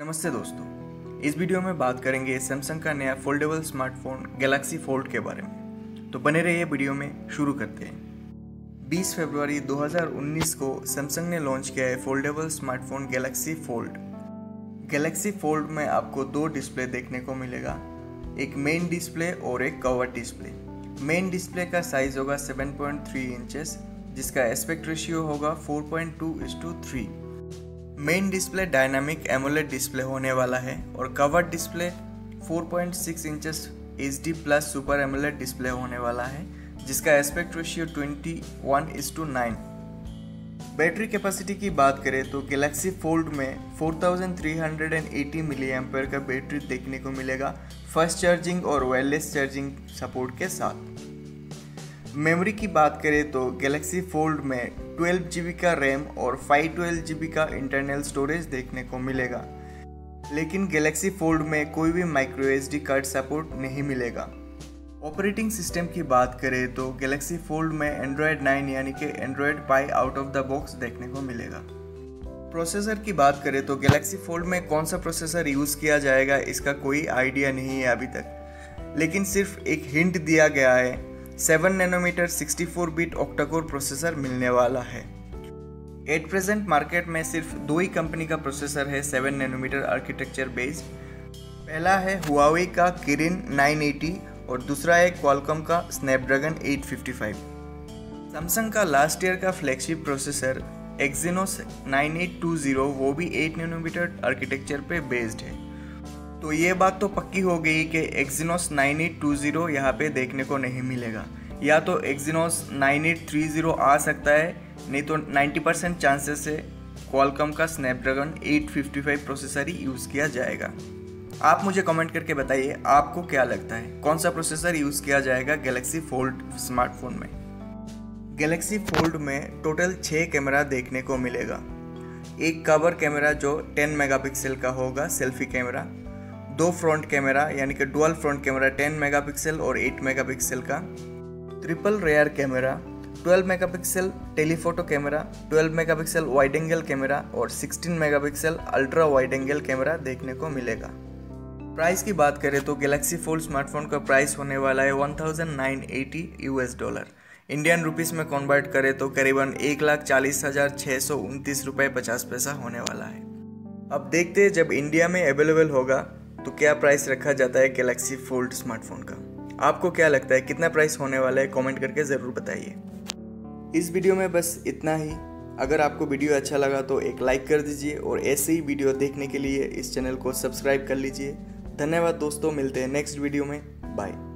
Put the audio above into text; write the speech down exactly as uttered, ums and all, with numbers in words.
नमस्ते दोस्तों, इस वीडियो में बात करेंगे सैमसंग का नया फोल्डेबल स्मार्टफोन गैलेक्सी फोल्ड के बारे में। तो बने रहिए, वीडियो में शुरू करते हैं। बीस फरवरी दो हज़ार उन्नीस को सैमसंग ने लॉन्च किया है foldable smartphone Galaxy Fold. Galaxy Fold में आपको दो डिस्प्ले देखने को मिलेगा, एक मेन डिस्प्ले और एक कवर डिस्प्ले। मेन डिस्प्ले का साइज होगा सेवन पॉइंट थ्री इंचेस, जिसका एस्पेक्ट रेशियो होगा four point two is to three. Main display dynamic AMOLED display होने वाला है और cover display four point six inches H D plus super AMOLED display होने वाला है, जिसका aspect ratio twenty one is to nine. Battery capacity की बात करें तो गैलेक्सी फोल्ड में four thousand three hundred eighty milliampere का बैटरी देखने को मिलेगा, फास्ट चार्जिंग और वायरलेस चार्जिंग सपोर्ट के साथ। मेमोरी की बात करें तो गैलेक्सी फोल्ड में ट्वेल्व जी बी का रैम और फाइव ट्वेल्व जी बी का इंटरनल स्टोरेज देखने को मिलेगा, लेकिन गैलेक्सी फोल्ड में कोई भी micro S D card support नहीं मिलेगा। ऑपरेटिंग सिस्टम की बात करें तो गैलेक्सी फोल्ड में एंड्रॉयड नाइन यानी कि Android Pie out of the box देखने को मिलेगा। प्रोसेसर की बात करें तो गैलेक्सी फोल्ड में कौन सा प्रोसेसर यूज़ किया जाएगा इसका कोई आइडिया नहीं है अभी तक, लेकिन सिर्फ एक हिंट दिया गया है, seven nanometer sixty four bit octa core processor मिलने वाला है। एट प्रेजेंट मार्केट में सिर्फ दो ही कंपनी का प्रोसेसर है सेवन नैनोमीटर आर्किटेक्चर बेस्ड। पहला है हुआवे का किरिन नाइन एटी और दूसरा है क्वालकॉम का Snapdragon eight fifty five. Samsung का लास्ट ईयर का flagship processor Exynos nine eight two zero वो भी एट नैनोमीटर आर्किटेक्चर पे बेस्ड है। तो ये बात तो पक्की हो गई कि Exynos nine eight two zero यहाँ पे देखने को नहीं मिलेगा, या तो Exynos nine eight three zero आ सकता है, नहीं तो नाइंटी परसेंट चांसेस है क्वालकॉम का Snapdragon eight fifty five processor ही यूज़ किया जाएगा। आप मुझे कमेंट करके बताइए आपको क्या लगता है, कौन सा प्रोसेसर यूज़ किया जाएगा गैलेक्सी फोल्ड स्मार्टफोन में। गैलेक्सी फोल्ड में टोटल छः कैमरा देखने को मिलेगा। एक कवर कैमरा जो टेन मेगापिक्सल का होगा सेल्फी कैमरा, दो फ्रंट कैमरा यानी कि dual front camera ten megapixel और एट मेगापिक्सल का, triple rear camera, twelve megapixel telephoto camera, twelve megapixel wide angle camera और sixteen megapixel ultra wide angle camera देखने को मिलेगा। प्राइस की बात करें तो गैलेक्सी फोल्ड स्मार्टफोन का प्राइस होने वाला है one thousand nine eighty US dollar. Indian rupees में कन्वर्ट करें तो करीबन एक लाख चालीस हज़ार छः सौ उनतीस रुपये पचास पैसा होने वाला है। अब देखते हैं जब इंडिया में अवेलेबल होगा तो क्या प्राइस रखा जाता है गैलेक्सी फोल्ड स्मार्टफोन का। आपको क्या लगता है कितना प्राइस होने वाला है, कमेंट करके ज़रूर बताइए। इस वीडियो में बस इतना ही। अगर आपको वीडियो अच्छा लगा तो एक लाइक कर दीजिए और ऐसे ही वीडियो देखने के लिए इस चैनल को सब्सक्राइब कर लीजिए। धन्यवाद दोस्तों, मिलते हैं नेक्स्ट वीडियो में। बाय।